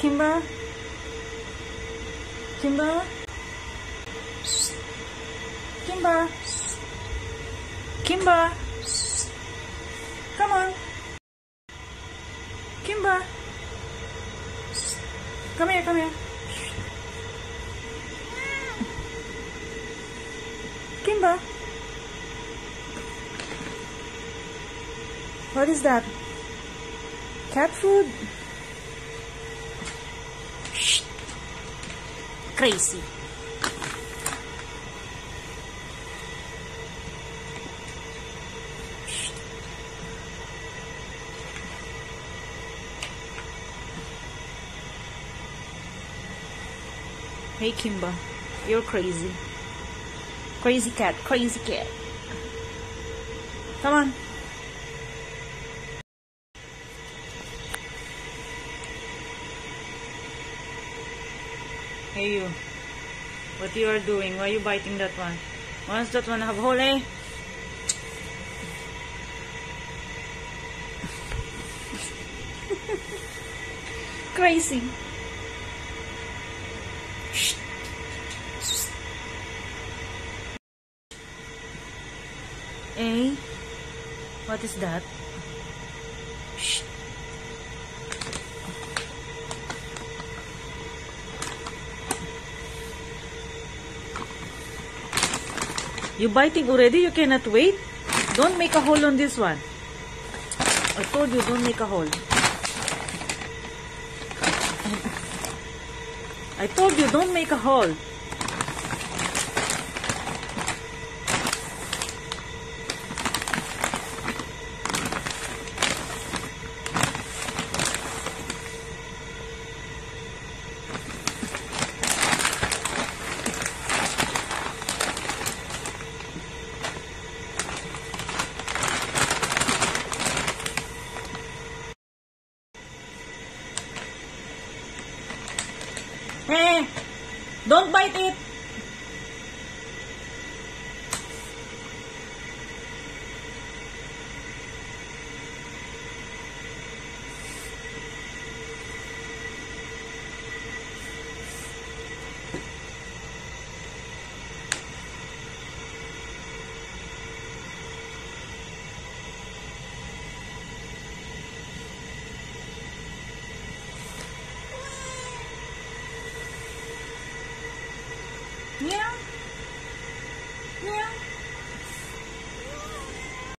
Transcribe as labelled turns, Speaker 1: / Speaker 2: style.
Speaker 1: Kimba? Kimba? Kimba? Kimba? Come on. Kimba? Come here, come here. Kimba? What is that? Cat food? Shh. Crazy. Shh. Hey Kimba, you're crazy. Crazy cat, crazy cat. Come on. Hey you, what you are doing? Why are you biting that one? Once that one have hole, eh? Crazy. Shh. Eh? What is that? Shh. You biting already? You cannot wait? Don't make a hole on this one. I told you, don't make a hole. I told you, don't make a hole. Hey, don't bite it.